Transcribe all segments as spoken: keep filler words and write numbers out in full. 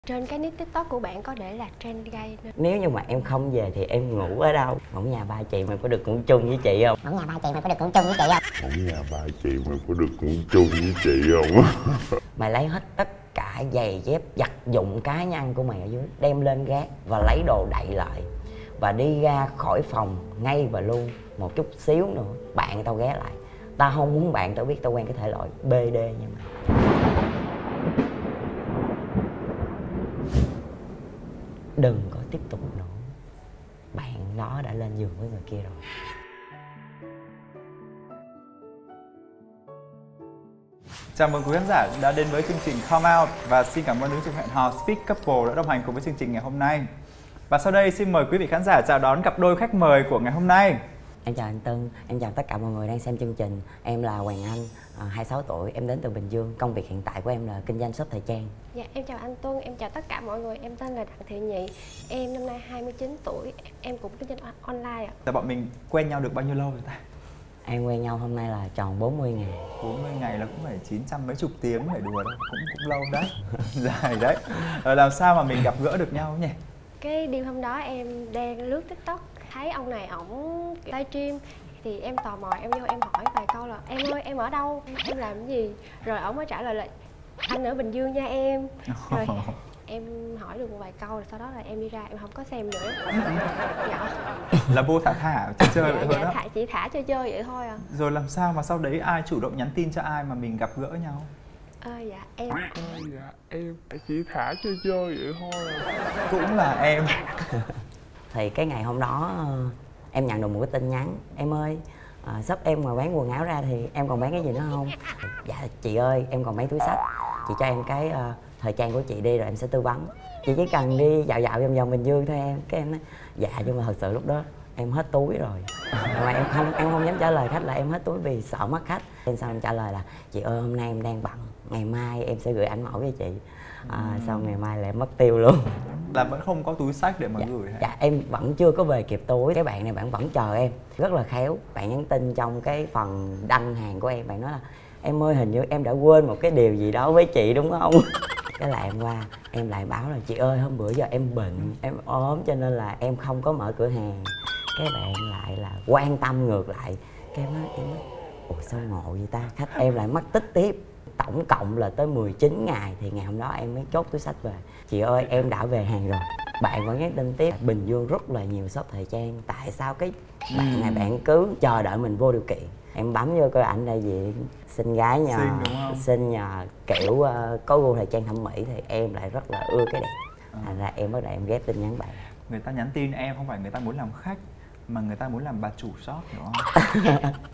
Trên cái nick TikTok của bạn có để là trend gay nữa. Nếu như mà em không về thì em ngủ ở đâu? Ở nhà ba chị mày có được ngủ chung với chị không? Ở nhà ba chị mày có được ngủ chung với chị không? Ở nhà ba chị mày có được ngủ chung với chị không? Mày lấy hết tất cả giày dép vật dụng cá nhân của mày ở dưới, đem lên gác và lấy đồ đậy lại và đi ra khỏi phòng ngay và luôn. Một chút xíu nữa bạn tao ghé lại. Tao không muốn bạn tao biết tao quen cái thể loại bê đê như mày. Đừng có tiếp tục nữa. Bạn đó đã lên giường với người kia rồi. Chào mừng quý khán giả đã đến với chương trình Come Out và xin cảm ơn ứng dụng hẹn hò Speak Couple đã đồng hành cùng với chương trình ngày hôm nay. Và sau đây xin mời quý vị khán giả chào đón cặp đôi khách mời của ngày hôm nay. Em chào anh Tân, em chào tất cả mọi người đang xem chương trình. Em là Hoàng Anh, hai mươi sáu tuổi, em đến từ Bình Dương. Công việc hiện tại của em là kinh doanh shop thời trang. Dạ, em chào anh Tuân, em chào tất cả mọi người. Em tên là Đặng Thị Nhị. Em năm nay hai mươi chín tuổi, em cũng kinh doanh online ạ. Dạ, bọn mình quen nhau được bao nhiêu lâu rồi ta? Em quen nhau hôm nay là tròn bốn mươi ngày. bốn mươi ngày là cũng phải chín trăm mấy chục tiếng, phải đùa đâu, cũng cũng lâu đấy. Dài đấy. Rồi làm sao mà mình gặp gỡ được nhau nhỉ? Cái đêm hôm đó em đang lướt TikTok, thấy ông này ổng livestream thì em tò mò, em vô em hỏi vài câu là em ơi em ở đâu, em làm cái gì, rồi ổng mới trả lời là anh ở Bình Dương nha em. Rồi em hỏi được một vài câu rồi sau đó là em đi ra, em không có xem nữa. Dạ. Là vô thả thả chơi chơi Dạ, vậy thôi dạ, đó. thả, chỉ thả chơi chơi vậy thôi à. Rồi làm sao mà sau đấy ai chủ động nhắn tin cho ai mà mình gặp gỡ nhau? Ờ dạ em. Ờ dạ em chỉ thả chơi chơi vậy thôi à. Cũng là em. Thì cái ngày hôm đó em nhận được một cái tin nhắn: em ơi, à, shop em ngoài bán quần áo ra thì em còn bán cái gì nữa không? Dạ chị ơi, em còn bán túi xách, chị cho em cái uh, thời trang của chị đi rồi em sẽ tư vấn. Chị chỉ cần đi dạo dạo vòng vòng Bình Dương thôi em. Cái em nói dạ, nhưng mà thật sự lúc đó em hết túi rồi. Nhưng mà em không em không dám trả lời khách là em hết túi vì sợ mất khách. Nên sau em trả lời là chị ơi hôm nay em đang bận, ngày mai em sẽ gửi ảnh mẫu cho chị. À, sau ngày mai lại mất tiêu luôn. Là vẫn không có túi xách để mà dạ, gửi hả? dạ em vẫn chưa có về kịp túi. Cái bạn này bạn vẫn chờ em rất là khéo. Bạn nhắn tin trong cái phần đăng hàng của em, bạn nói là em ơi hình như em đã quên một cái điều gì đó với chị đúng không? Cái là em qua em lại báo là chị ơi hôm bữa giờ em bệnh, em ốm cho nên là em không có mở cửa hàng. Cái bạn lại là quan tâm ngược lại. Cái em nói em nói ủa sao ngộ vậy ta, khách em lại mất tích tiếp. Tổng cộng là tới mười chín ngày thì ngày hôm đó em mới chốt túi xách về. Chị ơi em đã về hàng rồi. Bạn vẫn nhắn tin tiếp: Bình Dương rất là nhiều shop thời trang, tại sao cái bạn này bạn cứ chờ đợi mình vô điều kiện. Em bấm vô coi ảnh đại diện xinh gái nhờ, Xinh đúng không? xinh nhờ, kiểu uh, có gu thời trang thẩm mỹ thì em lại rất là ưa cái đẹp. À. Thành ra em bắt đầu em ghép tin nhắn bạn. Người ta nhắn tin em không phải người ta muốn làm khách mà người ta muốn làm bà chủ shop đúng không?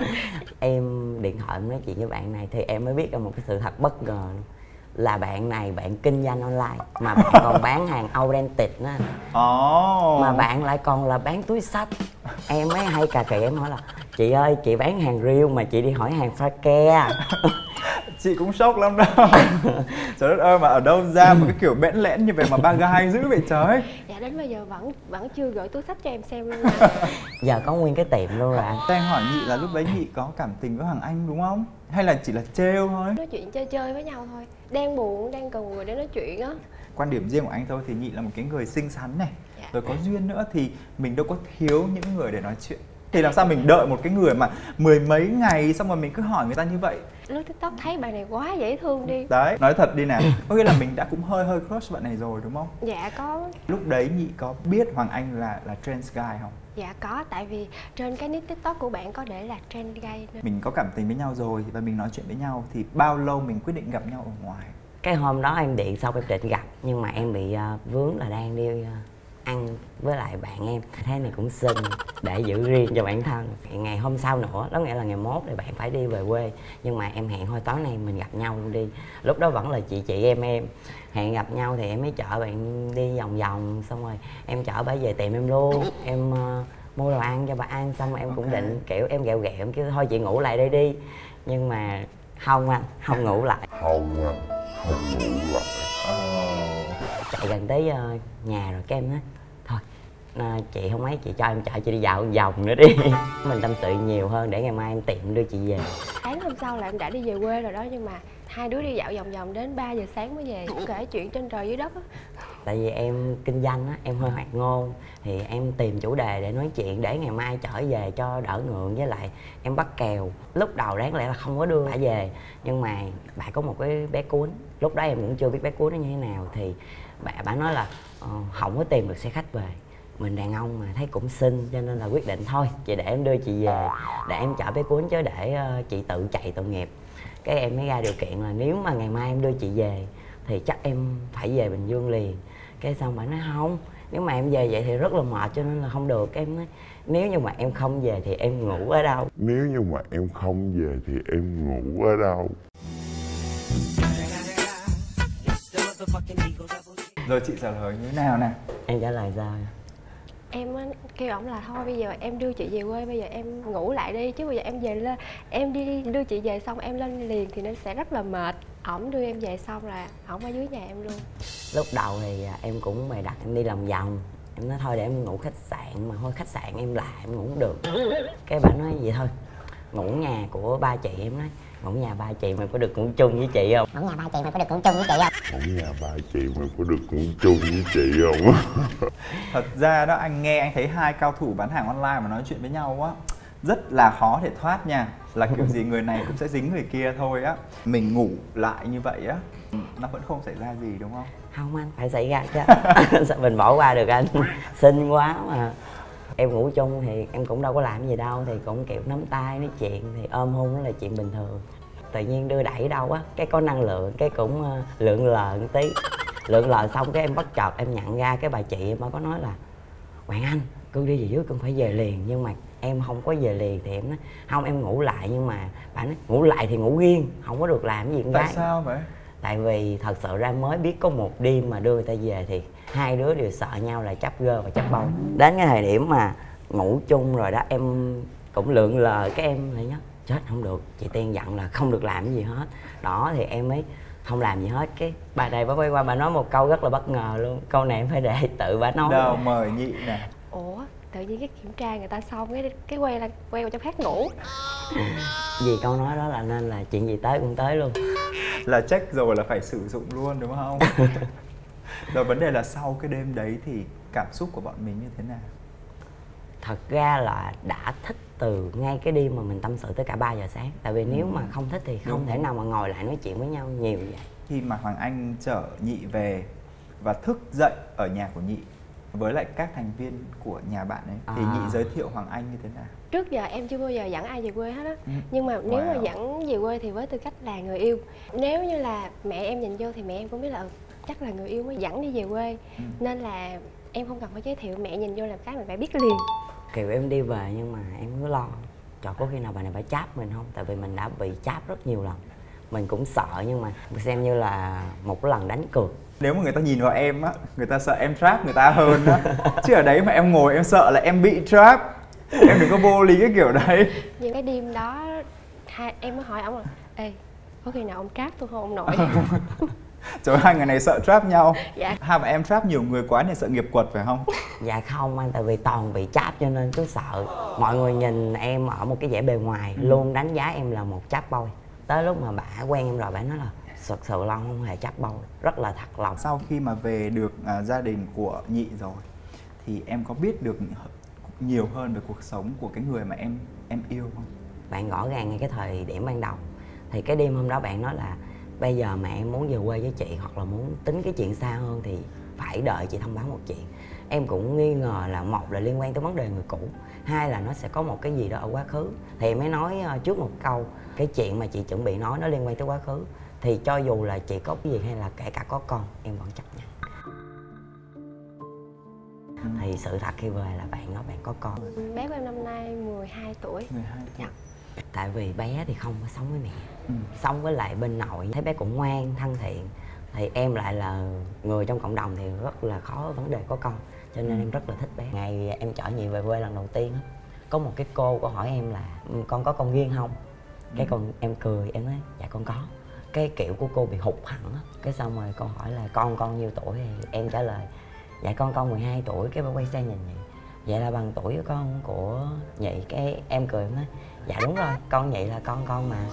Em điện thoại em nói chuyện với bạn này thì em mới biết ra một cái sự thật bất ngờ là bạn này bạn kinh doanh online mà bạn còn bán hàng authentic nữa. Oh. Mà bạn lại còn là bán túi xách. Em mới hay cà kỵ em hỏi là chị ơi chị bán hàng real mà chị đi hỏi hàng pha ke. Chị cũng sốc lắm đâu. Trời đất ơi, mà ở đâu ra một cái kiểu bẽn lẽn như vậy mà ba gai dữ vậy trời. Dạ đến bây giờ vẫn vẫn chưa gửi túi xách cho em xem luôn nha. Giờ có nguyên cái tiệm luôn rồi anh. Đang hỏi Nhị là lúc đấy Nhị có cảm tình với Hoàng Anh đúng không? Hay là chỉ là trêu thôi? Nói chuyện chơi chơi với nhau thôi. Đang buồn, đang cần người để nói chuyện á. Quan điểm riêng của anh thôi thì Nhị là một cái người xinh xắn này, Dạ. rồi có duyên nữa thì mình đâu có thiếu những người để nói chuyện. Thì làm sao mình đợi một cái người mà mười mấy ngày xong rồi mình cứ hỏi người ta như vậy? Lướt TikTok thấy bạn này quá dễ thương đi. Đấy, nói thật đi nè, có nghĩa là mình đã cũng hơi hơi crush bạn này rồi đúng không? Dạ có. Lúc đấy Nhị có biết Hoàng Anh là là trans guy không? Dạ có, tại vì trên cái nick TikTok của bạn có để là trend gay nữa. Mình có cảm tình với nhau rồi và mình nói chuyện với nhau thì bao lâu mình quyết định gặp nhau ở ngoài? Cái hôm đó em điện xong em định gặp nhưng mà em bị uh, vướng là đang đi uh, ăn với lại bạn em. Thế này cũng xinh để giữ riêng cho bản thân. Ngày hôm sau nữa, đó nghĩa là ngày mốt thì bạn phải đi về quê. Nhưng mà em hẹn thôi tối nay mình gặp nhau luôn đi. Lúc đó vẫn là chị chị em em. Hẹn gặp nhau thì em mới chở bạn đi vòng vòng. Xong rồi em chở bà về tiệm em luôn. Em uh, mua đồ ăn cho bà ăn. Xong rồi em cũng Okay. định kiểu em ghẹo ghẹo em kêu thôi chị ngủ lại đây đi. Nhưng mà không anh, không ngủ lại. Không à, không ngủ lại. Chạy gần tới uh, nhà rồi cái em nói thôi à, chị không mấy chị cho em chở chị đi dạo một vòng nữa đi. Mình tâm sự nhiều hơn để ngày mai em tiện đưa chị về. Sáng hôm sau là em đã đi về quê rồi đó, nhưng mà hai đứa đi dạo vòng vòng đến ba giờ sáng mới về, kể chuyện trên trời dưới đất á. Tại vì em kinh doanh á, em hơi hoạt ngôn thì em tìm chủ đề để nói chuyện để ngày mai trở về cho đỡ ngượng. Với lại em bắt kèo, lúc đầu đáng lẽ là không có đưa bà về, nhưng mà bà có một cái bé cuốn, lúc đó em cũng chưa biết bé cuốn nó như thế nào, thì bà bà nói là uh, không có tìm được xe khách về, mình đàn ông mà thấy cũng xinh cho nên là quyết định thôi chị để em đưa chị về để em chở bé cuốn chứ để uh, chị tự chạy tội nghiệp. Cái em mới ra điều kiện là nếu mà ngày mai em đưa chị về thì chắc em phải về Bình Dương liền. Cái xong bà nói không, nếu mà em về vậy thì rất là mệt cho nên là không được. Cái em nói nếu như mà em không về thì em ngủ ở đâu? Nếu như mà em không về thì em ngủ ở đâu? Rồi chị trả lời như thế nào nè? Em trả lời sao? Em kêu ổng là thôi bây giờ em đưa chị về quê, bây giờ em ngủ lại đi, chứ bây giờ em về lên em đi đưa chị về xong em lên liền thì nó sẽ rất là mệt. Ổng đưa em về xong là ổng ở dưới nhà em luôn. Lúc đầu thì em cũng bày đặt em đi lòng vòng, em nói thôi để em ngủ khách sạn, mà thôi khách sạn em lạ em ngủ không được. Cái bà nói vậy thôi ngủ nhà của ba chị. Em nói ngủ nhà ba chị mày có được ngủ chung với chị không? Ngủ nhà ba chị mày có được ngủ chung với chị không? Ngủ nhà ba chị mày có được ngủ chung với chị không? Thật ra đó, anh nghe anh thấy hai cao thủ bán hàng online mà nói chuyện với nhau á rất là khó để thoát nha. Là kiểu gì người này cũng sẽ dính người kia thôi á. Mình ngủ lại như vậy á nó vẫn không xảy ra gì đúng không? Không anh, phải xảy ra chứ. Sao mình bỏ qua được anh? Xinh quá mà. Em ngủ chung thì em cũng đâu có làm gì đâu, thì cũng kiểu nắm tay nói chuyện, thì ôm hôn đó là chuyện bình thường. Tự nhiên đưa đẩy đâu á, cái có năng lượng, cái cũng uh, lượn lờ một tí. Lượn lờ xong cái em bất chợt em nhận ra cái bà chị em có nói là Hoàng Anh, cưng đi về dưới cưng phải về liền. Nhưng mà em không có về liền thì em nói không em ngủ lại, nhưng mà bà nói ngủ lại thì ngủ riêng, không có được làm gì con gái. Tại sao vậy? Tại vì thật sự ra mới biết có một đêm mà đưa người ta về thì hai đứa đều sợ nhau là chấp gơ và chấp bông. Đến cái thời điểm mà ngủ chung rồi đó em cũng lượn lờ, cái em lại nhớ chết không được, chị Tiên dặn là không được làm cái gì hết. Đó thì em mới không làm gì hết. Cái bà này bà quay qua bà nói một câu rất là bất ngờ luôn, câu này em phải để tự bà nói. Đâu mời nhị nè. Ủa tự nhiên cái kiểm tra người ta xong cái cái quay là quay vào trong khác ngủ. Vì câu nói đó là nên là chuyện gì tới cũng tới luôn. Là check rồi là phải sử dụng luôn đúng không? Rồi vấn đề là sau cái đêm đấy thì cảm xúc của bọn mình như thế nào? Thật ra là đã thích từ ngay cái đêm mà mình tâm sự tới cả ba giờ sáng. Tại vì nếu mà không thích thì không đúng, thể nào mà ngồi lại nói chuyện với nhau nhiều vậy. Khi mà Hoàng Anh chở nhị về và thức dậy ở nhà của nhị với lại các thành viên của nhà bạn ấy à. thì nhị giới thiệu Hoàng Anh như thế nào? Trước giờ em chưa bao giờ dẫn ai về quê hết á. Ừ. Nhưng mà nếu wow. mà dẫn về quê thì với tư cách là người yêu. Nếu như là mẹ em nhìn vô thì mẹ em cũng biết là chắc là người yêu mới dẫn đi về quê. Ừ. Nên là em không cần phải giới thiệu, mẹ nhìn vô làm cái mình phải biết liền. Kiểu em đi về nhưng mà em cứ lo trời có khi nào bà này phải cháp mình không? Tại vì mình đã bị cháp rất nhiều lần. Mình cũng sợ nhưng mà xem như là một cái lần đánh cược. Nếu mà người ta nhìn vào em á, người ta sợ em trap người ta hơn á. Chứ ở đấy mà em ngồi em sợ là em bị trap. Em đừng có vô lý cái kiểu đấy. Nhưng cái đêm đó hai, em mới hỏi ổng là ê, có khi nào ông trap tôi không ông nội? Trời, hai người này sợ trap nhau. Dạ. Hai bạn em trap nhiều người quá nên sợ nghiệp quật phải không? Dạ không anh, tại vì toàn bị trap cho nên cứ sợ. Mọi người nhìn em ở một cái vẻ bề ngoài ừ. luôn đánh giá em là một trap boy. Tới lúc mà bà quen em rồi bà nói là thật sự Long không hề trap boy, rất là thật lòng. Sau khi mà về được à, gia đình của nhị rồi thì em có biết được nhiều hơn về cuộc sống của cái người mà em em yêu không? Bạn rõ ràng ngay cái thời điểm ban đầu thì cái đêm hôm đó bạn nói là bây giờ mà em muốn về quê với chị hoặc là muốn tính cái chuyện xa hơn thì phải đợi chị thông báo một chuyện. Em cũng nghi ngờ là một là liên quan tới vấn đề người cũ, hai là nó sẽ có một cái gì đó ở quá khứ. Thì em mới nói trước một câu, cái chuyện mà chị chuẩn bị nói nó liên quan tới quá khứ thì cho dù là chị có cái gì hay là kể cả có con em vẫn chấp nhận. Ừ. Thì sự thật khi về là bạn nói bạn có con. Bé của em năm nay mười hai tuổi. mười hai tuổi. Dạ. Tại vì bé thì không có sống với mẹ, ừ. sống với lại bên nội, thấy bé cũng ngoan, thân thiện. Thì em lại là người trong cộng đồng thì rất là khó vấn đề có con. Cho nên ừ. em rất là thích bé. Ngày em chở nhị về quê lần đầu tiên á, có một cái cô có hỏi em là con có con riêng không? Cái ừ. con em cười, em nói dạ con có. Cái kiểu của cô bị hụt hẳn á. Cái xong rồi cô hỏi là con con nhiêu tuổi thì em trả lời Dạ con con mười hai tuổi. Cái bà quay sang nhìn Nhị, vậy là bằng tuổi của con của Nhị. Cái em cười em nói dạ đúng rồi, con Nhị là con con mà.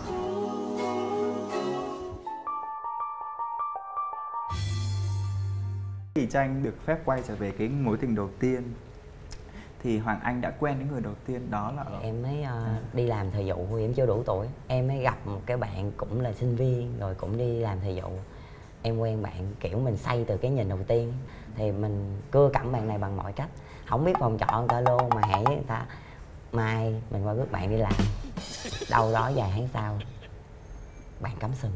Thì cho anh được phép quay trở về cái mối tình đầu tiên. Thì Hoàng Anh đã quen với người đầu tiên đó là ở... Em mới uh, đi làm thời vụ, em chưa đủ tuổi. Em mới gặp một cái bạn cũng là sinh viên rồi cũng đi làm thời vụ. Em quen bạn kiểu mình say từ cái nhìn đầu tiên. Thì mình cưa cẩm bạn này bằng mọi cách. Không biết phòng trọ người ta luôn mà hẹn với người ta mai mình qua rước bạn đi làm. Đâu đó vài tháng sau bạn cắm sừng.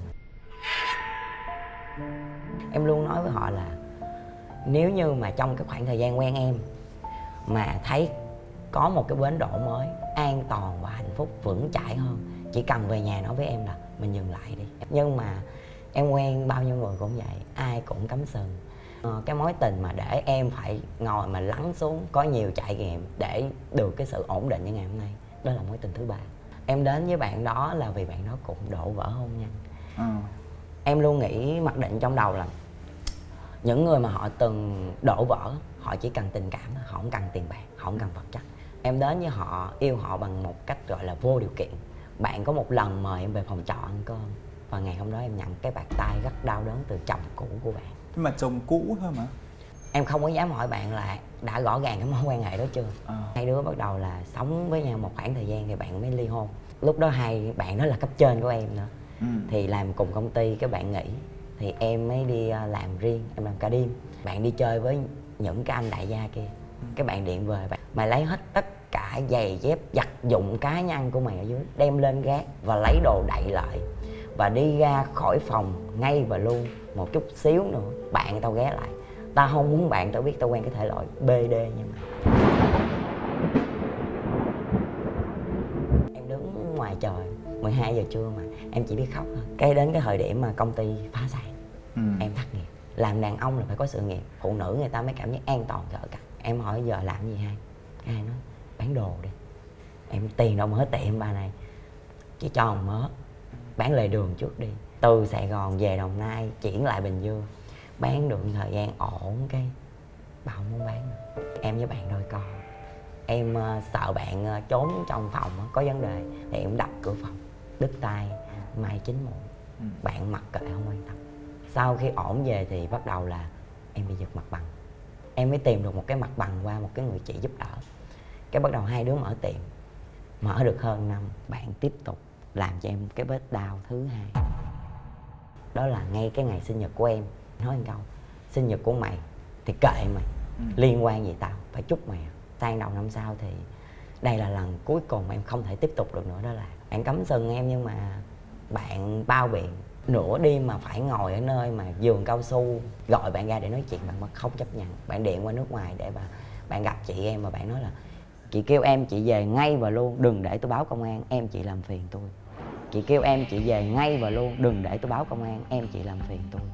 Em luôn nói với họ là nếu như mà trong cái khoảng thời gian quen em mà thấy có một cái bến đỗ mới an toàn và hạnh phúc vững chãi hơn, chỉ cần về nhà nói với em là mình dừng lại đi. Nhưng mà em quen bao nhiêu người cũng vậy, ai cũng cắm sừng. Ờ, cái mối tình mà để em phải ngồi mà lắng xuống có nhiều trải nghiệm để được cái sự ổn định như ngày hôm nay, đó là mối tình thứ ba. Em đến với bạn đó là vì bạn đó cũng đổ vỡ hôn nhân. ừ. Em luôn nghĩ mặc định trong đầu là những người mà họ từng đổ vỡ, họ chỉ cần tình cảm thôi, họ không cần tiền bạc, họ không cần vật chất. Em đến với họ, yêu họ bằng một cách gọi là vô điều kiện. Bạn có một lần mời em về phòng trọ ăn cơm và ngày hôm đó em nhận cái bạt tay rất đau đớn từ chồng cũ của bạn. Nhưng mà chồng cũ thôi mà. Em không có dám hỏi bạn là đã rõ ràng cái mối quan hệ đó chưa. à. Hai đứa bắt đầu là sống với nhau một khoảng thời gian thì bạn mới ly hôn. Lúc đó hai bạn đó là cấp trên của em nữa. ừ. Thì làm cùng công ty, cái bạn nghỉ thì em mới đi làm riêng, em làm ca đêm. Bạn đi chơi với những cái anh đại gia kia. ừ. Cái bạn điện về, bạn mày lấy hết tất cả giày dép vật dụng cá nhân của mày ở dưới, đem lên gác và lấy đồ đậy lại và đi ra khỏi phòng ngay và luôn. Một chút xíu nữa bạn tao ghé lại, tao không muốn bạn tao biết tao quen cái thể loại bê đê như mày. Em đứng ngoài trời mười hai giờ trưa mà em chỉ biết khóc thôi. Cái đến cái thời điểm mà công ty phá sản, ừ. em thất nghiệp. Làm đàn ông là phải có sự nghiệp, phụ nữ người ta mới cảm giác an toàn gỡ cặp. Em hỏi giờ làm gì hai? Cái hai nói bán đồ đi. Em tiền đâu mở tiệm bà này, chỉ cho một mớ bán lề đường trước đi. Từ Sài Gòn về Đồng Nai chuyển lại Bình Dương, bán được thời gian ổn cái bà không muốn bán nữa. Em với bạn đôi con, em uh, sợ bạn uh, trốn trong phòng uh, có vấn đề thì em đập cửa phòng, đứt tay, mai chín muộn. ừ. Bạn mặc kệ không quan tâm. Sau khi ổn về thì bắt đầu là em bị giật mặt bằng. Em mới tìm được một cái mặt bằng qua một cái người chị giúp đỡ. Cái bắt đầu hai đứa mở tiệm. Mở được hơn năm, bạn tiếp tục làm cho em cái vết đau thứ hai. Đó là ngay cái ngày sinh nhật của em. Nói một câu, sinh nhật của mày thì kệ mày, ừ. liên quan gì tao, phải chúc mày. Sang đầu năm sau thì đây là lần cuối cùng em không thể tiếp tục được nữa. Đó là bạn cấm sừng em nhưng mà bạn bao biện. Nửa đêm mà phải ngồi ở nơi mà giường cao su, gọi bạn ra để nói chuyện, bạn mà không chấp nhận. Bạn điện qua nước ngoài để mà bạn gặp chị em và bạn nói là chị kêu em chị về ngay và luôn, đừng để tôi báo công an, em chị làm phiền tôi. Chị kêu em chị về ngay và luôn, đừng để tôi báo công an, em chị làm phiền tôi.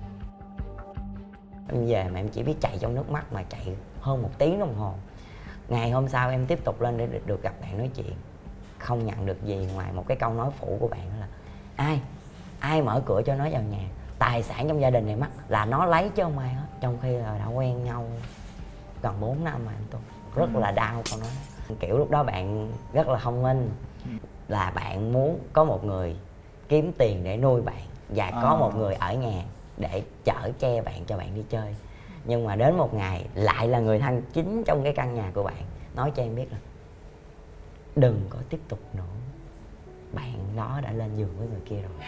Em về mà em chỉ biết chạy trong nước mắt mà chạy hơn một tiếng đồng hồ. Ngày hôm sau em tiếp tục lên để được gặp bạn nói chuyện. Không nhận được gì ngoài một cái câu nói phủ của bạn đó là ai, ai mở cửa cho nó vào nhà, tài sản trong gia đình này mất là nó lấy chứ không ai hết. Trong khi là đã quen nhau gần bốn năm mà anh tôi rất là đau câu nói. Kiểu lúc đó bạn rất là thông minh, là bạn muốn có một người kiếm tiền để nuôi bạn và có à. một người ở nhà để chở che bạn cho bạn đi chơi. Nhưng mà đến một ngày lại là người thân chính trong cái căn nhà của bạn nói cho em biết là đừng có tiếp tục nữa, bạn đó đã lên giường với người kia rồi.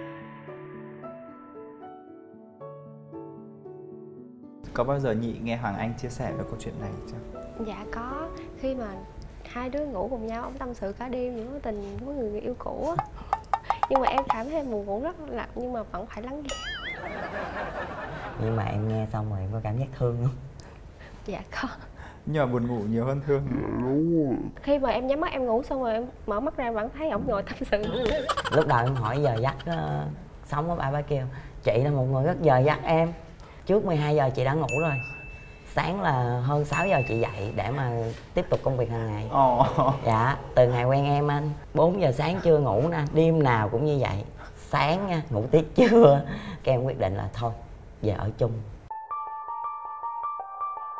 Có bao giờ Nhị nghe Hoàng Anh chia sẻ về câu chuyện này chưa? Dạ có. Khi mà hai đứa ngủ cùng nhau, ông tâm sự cả đêm những mối tình với người, người yêu cũ á. Nhưng mà em cảm thấy em buồn ngủ rất là, nhưng mà vẫn phải lắng nghe. Nhưng mà em nghe xong rồi em có cảm giác thương không? Dạ có. Nhưng mà buồn ngủ nhiều hơn thương. Khi mà em nhắm mắt em ngủ xong rồi em mở mắt ra em vẫn thấy ổng ngồi tâm sự. Lúc đầu em hỏi giờ giấc uh, sống với ba bác kêu chị là một người rất giờ giấc em. Trước mười hai giờ chị đã ngủ rồi. Sáng là hơn sáu giờ chị dậy để mà tiếp tục công việc hàng ngày. oh. Dạ, từ ngày quen em anh bốn giờ sáng chưa ngủ nè, đêm nào cũng như vậy. Sáng nha, ngủ tiết trưa. Cái em quyết định là thôi, về ở chung.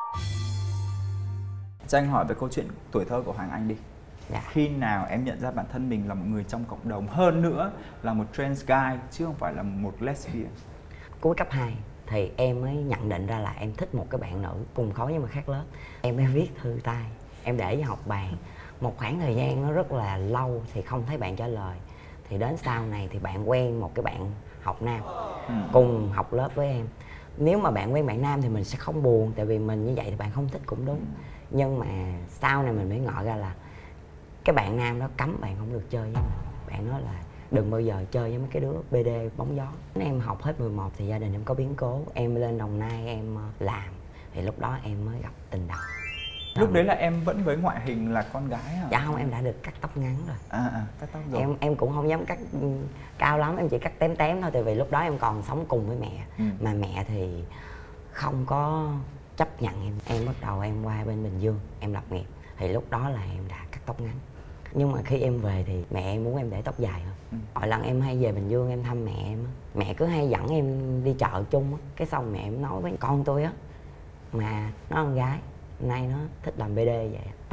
Cho anh hỏi về câu chuyện tuổi thơ của Hoàng Anh đi. Dạ. Khi nào em nhận ra bản thân mình là một người trong cộng đồng, hơn nữa là một trans guy chứ không phải là một lesbian? Cuối cấp hai thì em mới nhận định ra là em thích một cái bạn nữ cùng khối nhưng mà khác lớp. Em mới viết thư tay, em để với học bàn. Một khoảng thời gian nó rất là lâu thì không thấy bạn trả lời. Thì đến sau này thì bạn quen một cái bạn học nam ừ. cùng học lớp với em. Nếu mà bạn quen bạn nam thì mình sẽ không buồn, tại vì mình như vậy thì bạn không thích cũng đúng. Nhưng mà sau này mình mới ngộ ra là cái bạn nam đó cấm bạn không được chơi với mình. Bạn nói là đừng bao giờ chơi với mấy cái đứa bê đê bóng gió. Em học hết mười một thì gia đình em có biến cố. Em lên Đồng Nai em làm. Thì lúc đó em mới gặp tình đầu. Lúc đấy là em vẫn với ngoại hình là con gái hả? Dạ không, em đã được cắt tóc ngắn rồi. À, à cắt tóc rồi. Em em cũng không dám cắt cao lắm, em chỉ cắt tém tém thôi. Tại vì lúc đó em còn sống cùng với mẹ. ừ. Mà mẹ thì không có chấp nhận em. Em bắt đầu em qua bên Bình Dương, em lập nghiệp. Thì lúc đó là em đã cắt tóc ngắn. Nhưng mà khi em về thì mẹ em muốn em để tóc dài hơn. ừ. Mỗi lần em hay về Bình Dương em thăm mẹ em, mẹ cứ hay dẫn em đi chợ chung. Cái xong mẹ em nói với con tôi á, mà nó con gái, nay nó thích làm bê đê vậy.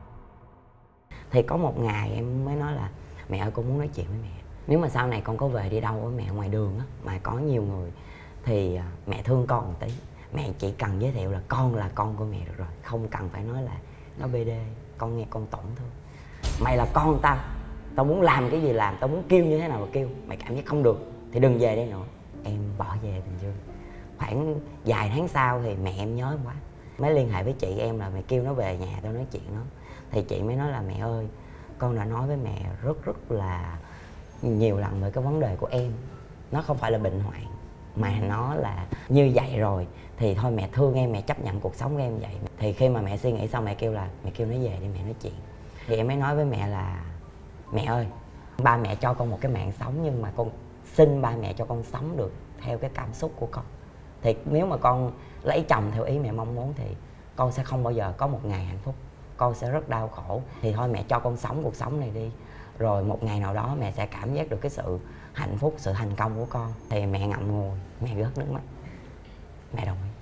Thì có một ngày em mới nói là mẹ ơi, con muốn nói chuyện với mẹ. Nếu mà sau này con có về đi đâu với mẹ ngoài đường á, mà có nhiều người thì mẹ thương con một tí. Mẹ chỉ cần giới thiệu là con là con của mẹ được rồi, không cần phải nói là nó bê đê, con nghe con tổn thương. Mày là con tao, tao muốn làm cái gì làm, tao muốn kêu như thế nào mà kêu. Mày cảm giác không được thì đừng về đây nữa. Em bỏ về Bình Dương. Khoảng vài tháng sau thì mẹ em nhớ quá, mới liên hệ với chị em là mày kêu nó về nhà tao nói chuyện nó. Thì chị mới nói là mẹ ơi, con đã nói với mẹ rất rất là nhiều lần về cái vấn đề của em. Nó không phải là bệnh hoạn, mà nó là như vậy rồi. Thì thôi mẹ thương em, mẹ chấp nhận cuộc sống của em vậy. Thì khi mà mẹ suy nghĩ xong mẹ kêu là mẹ kêu nó về để mẹ nói chuyện. Thì em mới nói với mẹ là mẹ ơi, ba mẹ cho con một cái mạng sống, nhưng mà con xin ba mẹ cho con sống được theo cái cảm xúc của con. Thì nếu mà con lấy chồng theo ý mẹ mong muốn thì con sẽ không bao giờ có một ngày hạnh phúc, con sẽ rất đau khổ. Thì thôi mẹ cho con sống cuộc sống này đi, rồi một ngày nào đó mẹ sẽ cảm giác được cái sự hạnh phúc, sự thành công của con. Thì mẹ ngậm ngùi, mẹ rớt nước mắt, mẹ đồng ý.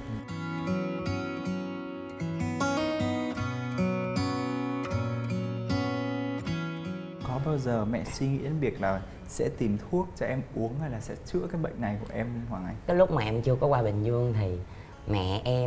Có bao giờ mẹ suy nghĩ đến việc là sẽ tìm thuốc cho em uống hay là sẽ chữa cái bệnh này của em, Hoàng Anh? Cái lúc mà em chưa có qua Bình Dương thì mẹ em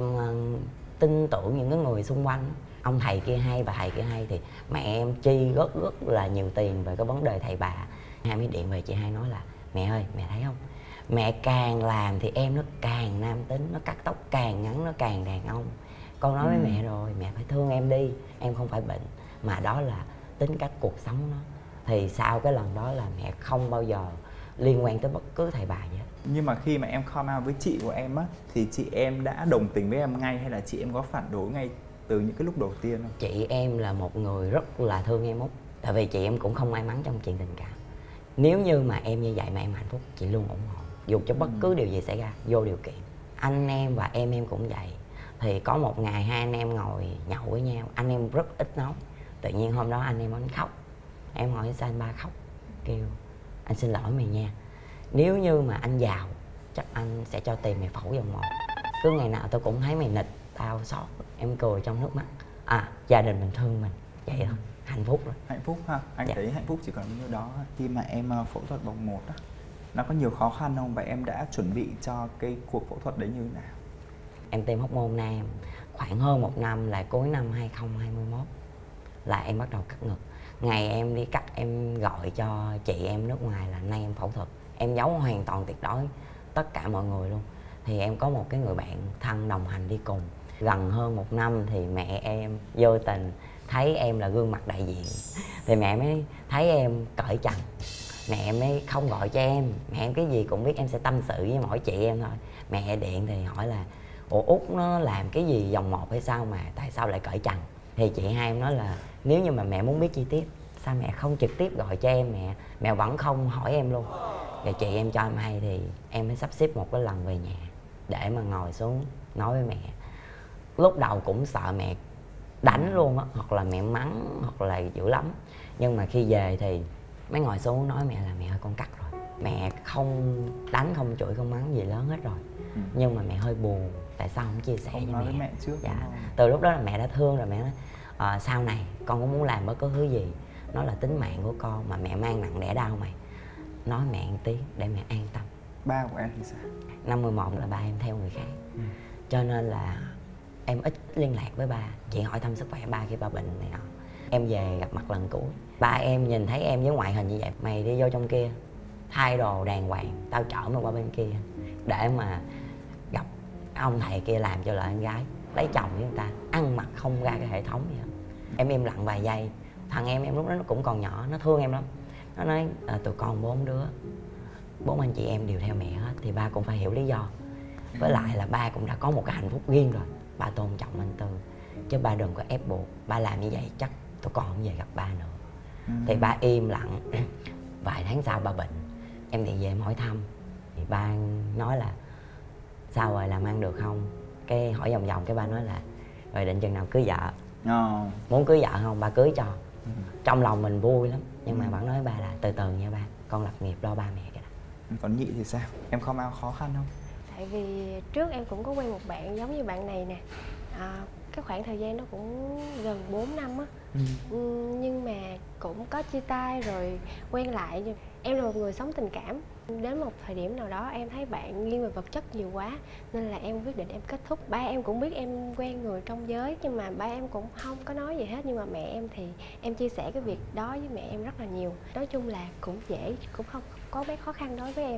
tin tưởng những cái người xung quanh. Ông thầy kia hay, bà thầy kia hay, thì mẹ em chi rất rất là nhiều tiền về cái vấn đề thầy bà. Hai mới điện về chị hai nói là mẹ ơi, mẹ thấy không, mẹ càng làm thì em nó càng nam tính, nó cắt tóc càng ngắn nó càng đàn ông. Con nói ừ. với mẹ rồi, mẹ phải thương em đi, em không phải bệnh mà đó là tính cách cuộc sống nó. Thì sau cái lần đó là mẹ không bao giờ liên quan tới bất cứ thầy bà gì hết. Nhưng mà khi mà em come out với chị của em á, thì chị em đã đồng tình với em ngay hay là chị em có phản đối ngay từ những cái lúc đầu tiên không? Chị em là một người rất là thương em Út. Tại vì chị em cũng không may mắn trong chuyện tình cảm. Nếu như mà em như vậy mà em hạnh phúc, chị luôn ủng hộ, dù cho bất cứ điều gì xảy ra, vô điều kiện. Anh em và em em cũng vậy. Thì có một ngày hai anh em ngồi nhậu với nhau, anh em rất ít nói. Tự nhiên hôm đó anh em anh khóc. Em hỏi sao anh ba khóc, kêu anh xin lỗi mày nha, nếu như mà anh giàu chắc anh sẽ cho tiền mày phẫu vòng một. Cứ ngày nào tôi cũng thấy mày nịch, tao xót. Em cười trong nước mắt. À, gia đình mình thương mình vậy thôi, hạnh phúc rồi. Hạnh phúc ha, anh dạ. thấy hạnh phúc chỉ còn như đó. Khi mà em phẫu thuật vòng một á, nó có nhiều khó khăn không và em đã chuẩn bị cho cái cuộc phẫu thuật đấy như thế nào? Em tiêm hormone nam khoảng hơn một năm, là cuối năm hai không hai mốt là em bắt đầu cắt ngực. Ngày em đi cắt em gọi cho chị em nước ngoài là nay em phẫu thuật. Em giấu hoàn toàn tuyệt đối tất cả mọi người luôn. Thì em có một cái người bạn thân đồng hành đi cùng. Gần hơn một năm thì mẹ em vô tình thấy em là gương mặt đại diện. Thì mẹ mới thấy em cởi trần. Mẹ em mới không gọi cho em. Mẹ em cái gì cũng biết, em sẽ tâm sự với mỗi chị em thôi. Mẹ điện thì hỏi là ủa Út nó làm cái gì vòng một hay sao mà tại sao lại cởi trần? Thì chị hai em nói là nếu như mà mẹ muốn biết chi tiết, sao mẹ không trực tiếp gọi cho em, mẹ mẹ vẫn không hỏi em luôn. Rồi chị em cho em hay thì em mới sắp xếp một cái lần về nhà để mà ngồi xuống nói với mẹ. Lúc đầu cũng sợ mẹ đánh luôn á, hoặc là mẹ mắng, hoặc là dữ lắm. Nhưng mà khi về thì mới ngồi xuống nói mẹ là mẹ ơi con cắt rồi. Mẹ không đánh, không chửi, không mắng gì lớn hết rồi. ừ. Nhưng mà mẹ hơi buồn tại sao không chia sẻ không với nói mẹ? với mẹ trước. Dạ. Từ lúc đó là mẹ đã thương rồi, mẹ nói à, sau này con cũng muốn làm bất cứ thứ gì nó là tính mạng của con mà mẹ mang nặng đẻ đau mày, nói mẹ một tiếng để mẹ an tâm. Ba của em thì sao? Năm mười một là ba em theo người khác, ừ. cho nên là em ít liên lạc với ba, chỉ hỏi thăm sức khỏe ba khi ba bệnh này nọ. Em về gặp mặt lần cuối, ba em nhìn thấy em với ngoại hình như vậy, mày đi vô trong kia thay đồ đàng hoàng, tao chở mày qua bên kia để mà gặp ông thầy kia làm cho lại em gái, lấy chồng với người ta, ăn mặc không ra cái hệ thống gì hết. Em im lặng vài giây, thằng em em lúc đó nó cũng còn nhỏ, nó thương em lắm. Nó nói à, tụi con bốn đứa, bốn anh chị em đều theo mẹ hết thì ba cũng phải hiểu lý do. Với lại là ba cũng đã có một cái hạnh phúc riêng rồi, ba tôn trọng anh Tư, chứ ba đừng có ép buộc. Ba làm như vậy chắc tụi con không về gặp ba nữa. ừ. Thì ba im lặng. Vài tháng sau ba bệnh, em điện về em hỏi thăm thì ba nói là sao rồi, làm ăn được không? Cái hỏi vòng vòng, cái ba nói là rồi định chừng nào cưới vợ. oh. Muốn cưới vợ không? Ba cưới cho. ừ. Trong lòng mình vui lắm, nhưng mà ừ. bạn nói với ba là từ từ nha ba, con lập nghiệp lo ba mẹ cái đó. Còn Nhị thì sao? Em không ao khó khăn không? Tại vì trước em cũng có quen một bạn giống như bạn này nè, à, cái khoảng thời gian nó cũng gần bốn năm á. ừ. Nhưng mà cũng có chia tay rồi quen lại. Em là một người sống tình cảm, đến một thời điểm nào đó em thấy bạn nghiêng về vật chất nhiều quá nên là em quyết định em kết thúc. Ba em cũng biết em quen người trong giới nhưng mà ba em cũng không có nói gì hết, nhưng mà mẹ em thì em chia sẻ cái việc đó với mẹ em rất là nhiều. Nói chung là cũng dễ, cũng không có bé khó khăn đối với em.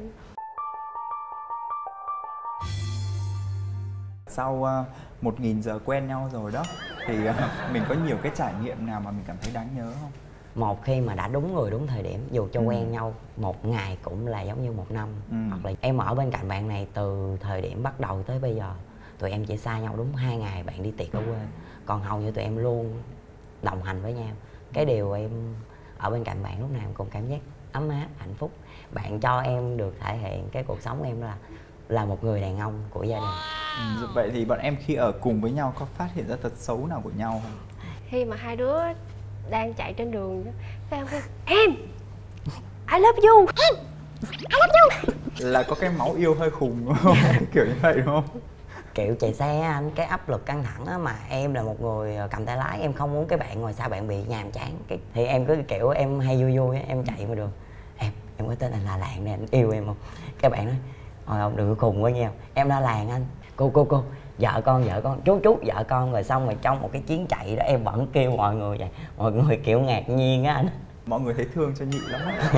Sau uh, một nghìn giờ quen nhau rồi đó thì uh, mình có nhiều cái trải nghiệm nào mà mình cảm thấy đáng nhớ không? Một khi mà đã đúng người đúng thời điểm, dù cho ừ. quen nhau một ngày cũng là giống như một năm. ừ. Hoặc là em ở bên cạnh bạn này từ thời điểm bắt đầu tới bây giờ, tụi em chỉ xa nhau đúng hai ngày, bạn đi tiệc ở quê, còn hầu như tụi em luôn đồng hành với nhau. Cái điều em ở bên cạnh bạn lúc nào cũng cảm giác ấm áp, hạnh phúc. Bạn cho em được thể hiện cái cuộc sống em là là một người đàn ông của gia đình. ừ. Vậy thì bọn em khi ở cùng với nhau có phát hiện ra tật xấu nào của nhau không? Khi mà hai đứa đang chạy trên đường, các em kêu em I love you, em I love you, là có cái máu yêu hơi khùng đúng không? Kiểu như vậy đúng không? Kiểu chạy xe anh, cái áp lực căng thẳng á, mà em là một người cầm tay lái, em không muốn cái bạn ngồi sau bạn bị nhàm chán. Cái thì em cứ kiểu em hay vui vui á, em chạy ngoài đường, em em có tên anh La Làng nè, anh yêu em không? Các bạn nói thôi ông đừng có khùng quá nha, em La Làng anh, cô cô cô vợ con vợ con chú chú vợ con. Rồi xong rồi trong một cái chuyến chạy đó em vẫn kêu mọi người vậy, mọi người kiểu ngạc nhiên á anh. Mọi người thấy thương cho Nhị lắm á.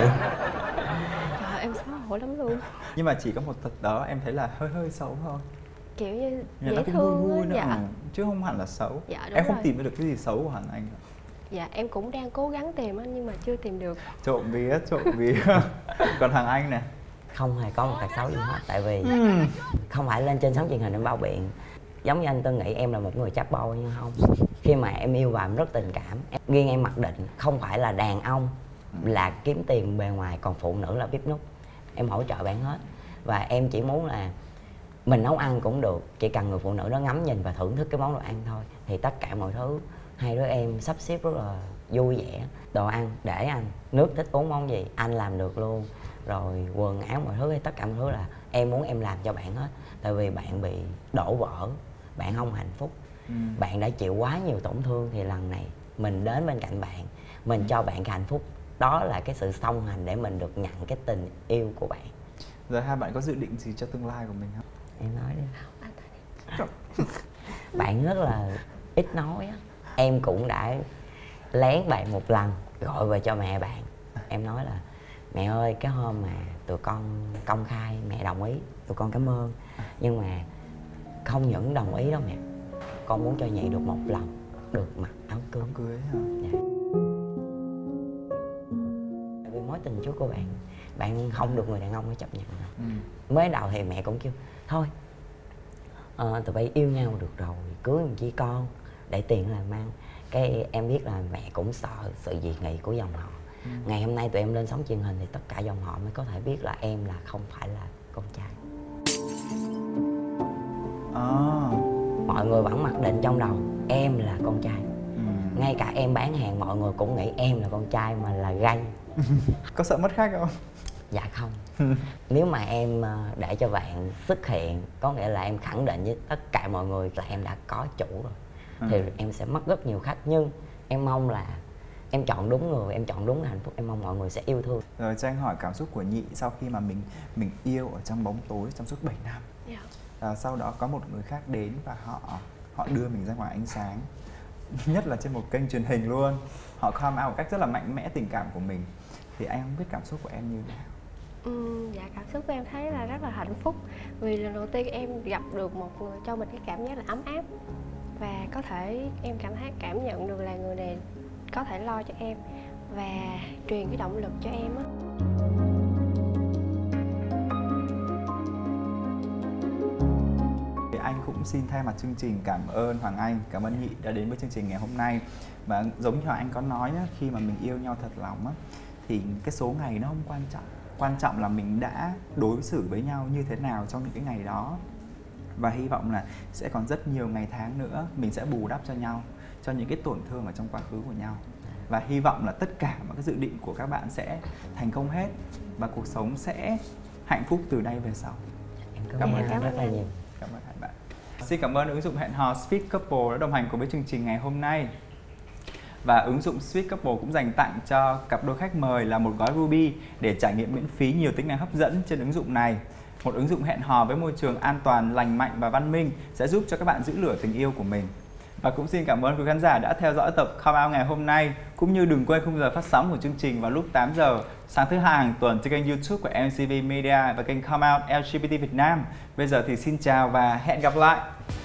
Trời, em xấu hổ lắm luôn. Nhưng mà chỉ có một tật đó em thấy là hơi hơi xấu thôi, Kiểu như nhưng dễ nó cũng vui thương vui á. nữa. Dạ. ừ. Chứ không hẳn là xấu. Dạ, đúng em không rồi. tìm được cái gì xấu của hẳn anh. Dạ em cũng đang cố gắng tìm á nhưng mà chưa tìm được. Trộm vía, trộm vía. Còn thằng anh nè? Không hề có một tật xấu gì hết, tại vì ừ. không phải lên trên sóng truyền hình em bao biện. Giống như anh Tân nghĩ em là một người chap boy, nhưng không. Khi mà em yêu và em rất tình cảm, em, riêng em mặc định không phải là đàn ông là kiếm tiền bề ngoài, còn phụ nữ là bếp núc. Em hỗ trợ bạn hết. Và em chỉ muốn là mình nấu ăn cũng được, chỉ cần người phụ nữ đó ngắm nhìn và thưởng thức cái món đồ ăn thôi, thì tất cả mọi thứ hai đứa em sắp xếp rất là vui vẻ. Đồ ăn để anh, nước thích uống món gì anh làm được luôn. Rồi quần áo mọi thứ, tất cả mọi thứ là em muốn em làm cho bạn hết. Tại vì bạn bị đổ vỡ, bạn không hạnh phúc, ừ. bạn đã chịu quá nhiều tổn thương, thì lần này mình đến bên cạnh bạn, mình cho bạn cái hạnh phúc. Đó là cái sự song hành để mình được nhận cái tình yêu của bạn. Giờ hai bạn có dự định gì cho tương lai của mình không? Em nói đi. Bạn rất là ít nói á. Em cũng đã lén bạn một lần, gọi về cho mẹ bạn. Em nói là mẹ ơi, cái hôm mà tụi con công khai mẹ đồng ý, tụi con cảm ơn. Nhưng mà không những đồng ý đâu mẹ, con muốn cho Nhị được một lần được mặc áo cưới. Áo cưới hả? Dạ. Tại vì mối tình trước của bạn, bạn không được người đàn ông phải chấp nhận đâu. ừ. Mới đầu thì mẹ cũng kêu thôi à, tụi bay yêu nhau được rồi, cưới một chi con để tiền làm ăn. Cái em biết là mẹ cũng sợ sự dị nghị của dòng họ. ừ. Ngày hôm nay tụi em lên sóng truyền hình thì tất cả dòng họ mới có thể biết là em là không phải là con trai. à. Mọi người vẫn mặc định trong đầu em là con trai. ừ. Ngay cả em bán hàng mọi người cũng nghĩ em là con trai mà là gay. Có sợ mất khách không? Dạ không. Nếu mà em ờ, để cho bạn xuất hiện, có nghĩa là em khẳng định với tất cả mọi người là em đã có chủ rồi, Ừ. thì em sẽ mất rất nhiều khách. Nhưng em mong là em chọn đúng người, em chọn đúng hạnh phúc, em mong mọi người sẽ yêu thương. Rồi cho anh hỏi cảm xúc của Nhị sau khi mà mình mình yêu ở trong bóng tối trong suốt bảy năm. Dạ. À, sau đó có một người khác đến và họ họ đưa mình ra ngoài ánh sáng, nhất là trên một kênh truyền hình luôn. Họ come out một cách rất là mạnh mẽ tình cảm của mình. Thì anh không biết cảm xúc của em như thế nào? Ừm, dạ cảm xúc của em thấy là rất là hạnh phúc, vì lần đầu tiên em gặp được một người cho mình cái cảm giác là ấm áp, và có thể em cảm thấy cảm nhận được là người này có thể lo cho em và truyền cái động lực cho em á. Thì anh cũng xin thay mặt chương trình cảm ơn Hoàng Anh, cảm ơn Nhị đã đến với chương trình ngày hôm nay. Và giống như Hoàng Anh có nói á, khi mà mình yêu nhau thật lòng á, thì cái số ngày nó không quan trọng. Quan trọng là mình đã đối xử với nhau như thế nào trong những cái ngày đó. Và hy vọng là sẽ còn rất nhiều ngày tháng nữa mình sẽ bù đắp cho nhau, cho những cái tổn thương ở trong quá khứ của nhau. Và hy vọng là tất cả mọi cái dự định của các bạn sẽ thành công hết và cuộc sống sẽ hạnh phúc từ đây về sau. Em cảm, Cảm ơn ơn anh cảm rất ơn là anh. nhiều. Cảm ơn hai bạn. Xin cảm ơn ứng dụng hẹn hò Sweet Couple đã đồng hành cùng với chương trình ngày hôm nay. Và ứng dụng Sweet Couple cũng dành tặng cho cặp đôi khách mời là một gói Ruby để trải nghiệm miễn phí nhiều tính năng hấp dẫn trên ứng dụng này. Một ứng dụng hẹn hò với môi trường an toàn, lành mạnh và văn minh sẽ giúp cho các bạn giữ lửa tình yêu của mình. Và cũng xin cảm ơn quý khán giả đã theo dõi tập Come Out ngày hôm nay, cũng như đừng quên khung giờ phát sóng của chương trình vào lúc tám giờ sáng thứ hai hàng tuần trên kênh YouTube của em xê vê Media và kênh Come Out lờ giê bê tê Việt Nam. Bây giờ thì xin chào và hẹn gặp lại.